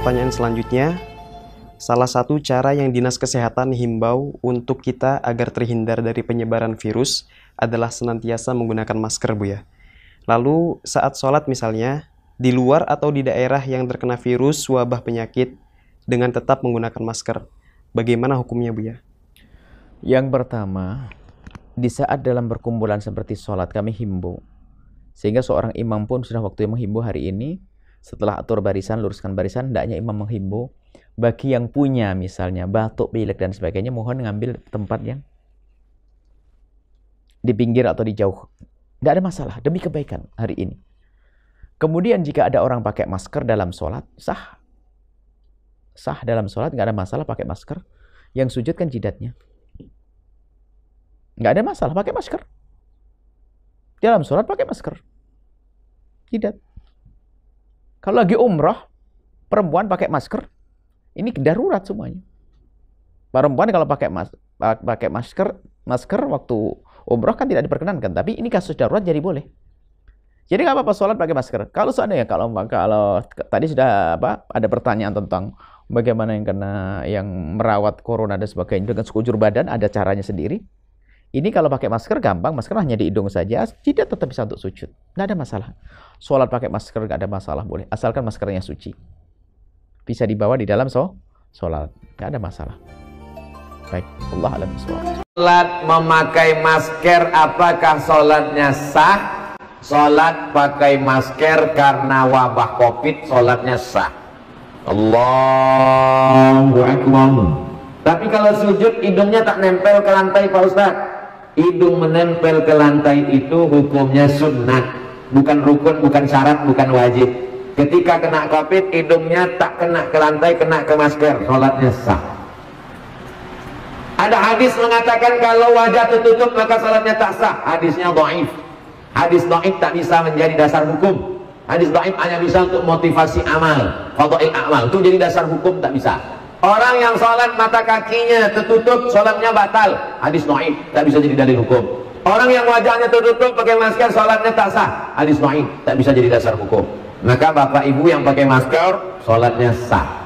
Pertanyaan selanjutnya, salah satu cara yang Dinas Kesehatan himbau untuk kita agar terhindar dari penyebaran virus adalah senantiasa menggunakan masker, Bu ya. Lalu saat sholat misalnya, di luar atau di daerah yang terkena virus wabah penyakit dengan tetap menggunakan masker, bagaimana hukumnya, Bu ya? Yang pertama, di saat dalam perkumpulan seperti sholat kami himbau, sehingga seorang imam pun sudah waktu yang menghimbau hari ini, setelah atur barisan, luruskan barisan, hendaknya imam menghimbau, bagi yang punya misalnya batuk, pilek dan sebagainya, mohon ngambil tempat yang di pinggir atau di jauh. Tidak ada masalah, demi kebaikan hari ini. Kemudian jika ada orang pakai masker dalam sholat, sah. Sah dalam sholat, nggak ada masalah pakai masker. Yang sujud kan jidatnya. Nggak ada masalah pakai masker. Dalam sholat pakai masker. Jidat. Kalau lagi umrah, perempuan pakai masker, ini darurat semuanya. Perempuan kalau pakai masker waktu umrah kan tidak diperkenankan, tapi ini kasus darurat jadi boleh. Jadi nggak apa-apa sholat pakai masker. Kalau seandainya kalau tadi sudah ada pertanyaan tentang bagaimana yang merawat corona dan sebagainya dengan sekujur badan, ada caranya sendiri. Ini kalau pakai masker gampang, masker hanya di hidung saja, tidak tetap bisa untuk sujud. Nggak ada masalah. Sholat pakai masker nggak ada masalah, boleh. Asalkan maskernya suci. Bisa dibawa di dalam sholat. Nggak ada masalah. Baik, Allah a'lam bishawab. Sholat memakai masker, apakah sholatnya sah? Sholat pakai masker karena wabah COVID, sholatnya sah. Allahu Akbar. Tapi kalau sujud, hidungnya tak nempel ke lantai, Pak Ustaz. Hidung menempel ke lantai itu hukumnya sunnah, bukan rukun, bukan syarat, bukan wajib. Ketika kena COVID, hidungnya tak kena ke lantai, kena ke masker, sholatnya sah. Ada hadis mengatakan kalau wajah tertutup maka sholatnya tak sah. Hadisnya dhaif. Hadis dhaif tak bisa menjadi dasar hukum. Hadis dhaif hanya bisa untuk motivasi amal, fadhail amal. Itu jadi dasar hukum tak bisa. Orang yang sholat mata kakinya tertutup, sholatnya batal. Hadis dhaif, tak bisa jadi dalil hukum. Orang yang wajahnya tertutup pakai masker, sholatnya tak sah. Hadis dhaif, tak bisa jadi dasar hukum. Maka bapak ibu yang pakai masker, sholatnya sah.